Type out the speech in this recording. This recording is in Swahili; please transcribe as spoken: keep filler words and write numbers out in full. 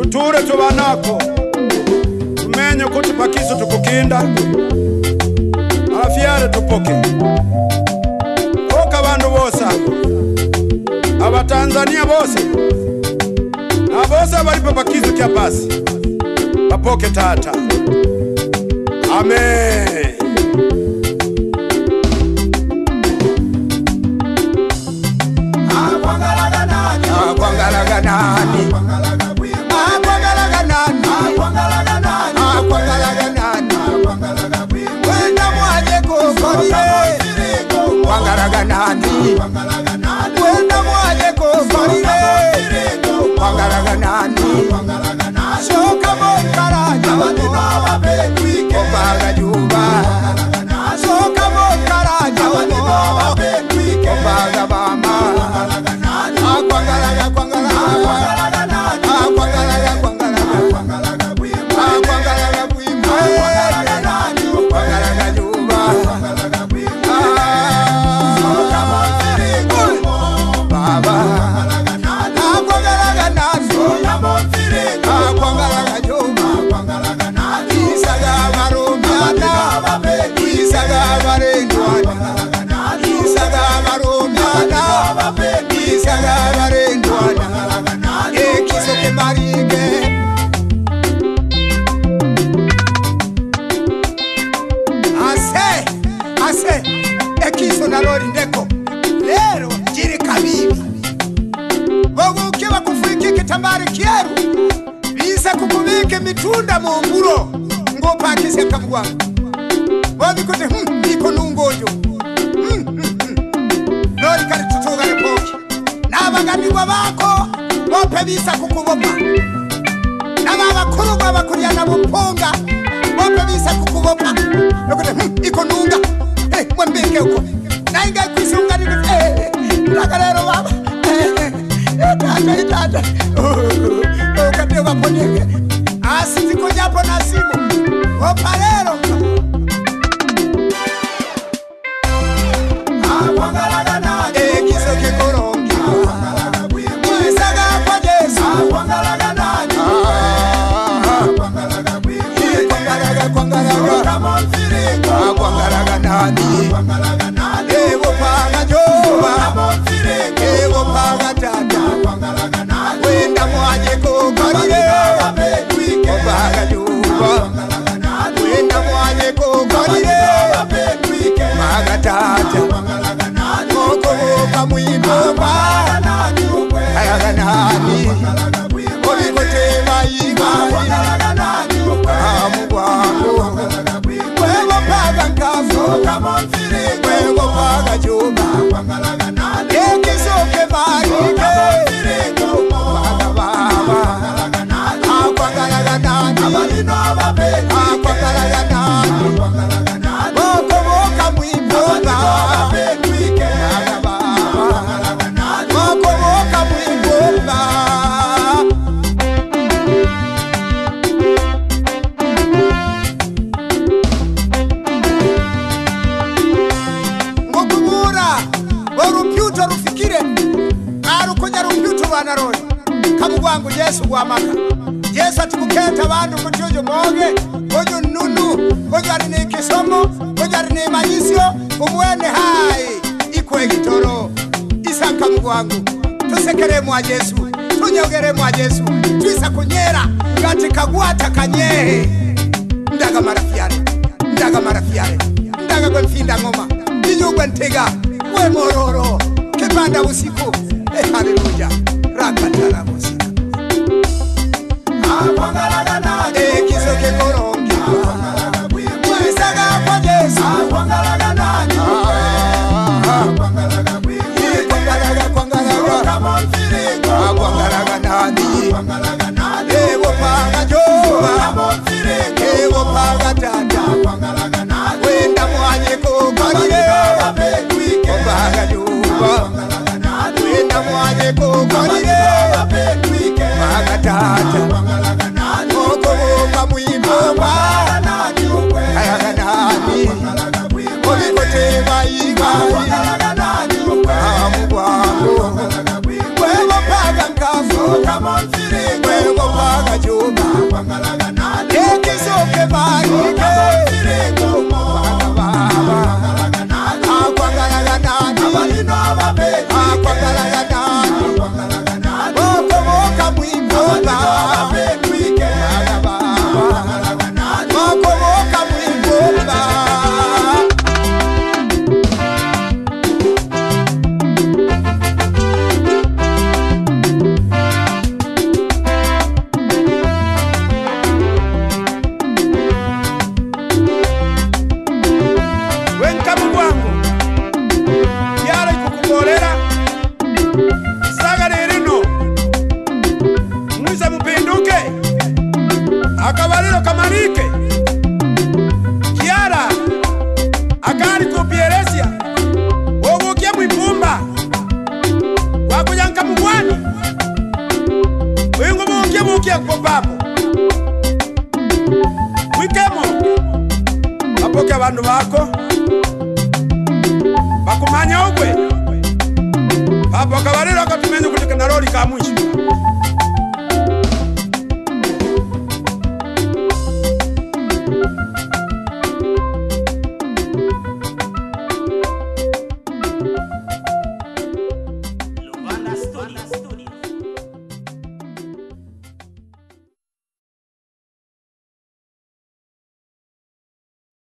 uture tubanako tumenye kuti pakizo tukukinda afyare tupoke oka bandu bosa aba Tanzania bose na bose bali pa pakizo kya basi papoke tata. Amen. Akwangalaga nani? Akwangalaga nani? Akwangalaga nani? Akwangalaga nani? Wenda mwaje kukorire. Akwangalaga nani? Wenda mwaje kukorire. Akwangalaga nani? Shoka mokaraja wano Kobaga juba Shoka mokaraja wano Kobaga bama Akwangalaga kwangalaga Akwangalaga kwangalaga Akwangalaga bwimba Akwangalaga juba Baba Akwangalaga nani Akwangalaga juba Isaga marumiana Isaga marendwana Isaga marumiana Isaga marendwana Ekiso ke marige Ase Ase Ekiso na lori ndeko Lero jiri kabibi Bogu kiwa kufiki kitambari kieru Bisa kukubike mitunda mumburo Ngo pakisi ya kamguangu Bogu kote hmm iko nungojo Hmm hmm hmm Lori kari tutuga repoki Nabaganirwa bako Bope bisa kukubopa Nababa kurugwa bakuria na buponga Bope bisa kukubopa Nokote hmm iko nunga Hey mwambike uko Nainga kuisunga niko Eh Nagarero baba Eh Tata tata Oh Kati waponike Asi ziko japo na simu Opalero Akwangalaga nani Ekiso kikorongi Mwisaga kwa Jesu Akwangalaga nani Akwangalaga bwimwe Akwangalaga kwangalaga Akwangalaga nani Akwangalaga nani Ewo paga joba Ewo paga tata Akwangalaga nani Wenda mwaje kukorire Kobaga juba Wenda mwaje kukorire Maga tata Moko woka mwibomba Ayaga nani Obikote maiga Amu wangu Wewo paga nkafu Wewo paga juba Ekisoke marike Paga baba Akwangalaga nani Akwangalaga nani Moko woka mwibomba Paga baba Moko woka mwibomba Ngokubura Orupyuto rufikire Arukunya rupyuto wanaroni Kamugwangu Yesu gwamaka Yesu atukuketa bandu kutyojo moge Ojo nunu Ojo arine kisomo Ojo arine manyisyo Umwene hai Ikwe gitoro Isa kamugwangu Tusekere mwa Yesu Tunyogere mwa Yesu Tuisa kunyera Ngati kagwata kanyehe Ndaga marafiare Ndaga marafiare Ndaga kwe mfinda ngoma Inyugwe ntega We mororo Kepanda usiku Eh haleluja Rakatara musika Akwangalaga nani Ekiso kikorongi Mwisaga kwa Jesu Akwangalaga nani Akwangalaga bwimwe Akwangalaga kwangalaga Akwangalaga nani Ewo paga joba Ewo paga tata Wenda mwaje kukorire Kobaga juba Wenda mwaje kukorire Paga tata Moko woka mwibomba Ayaga nani Obikote maiga Amu wangu Wewo paga nkafu Wewo paga upoke abantu bako bakumanya ogwe papa kabariro katumenye kutika naroli ka mwisho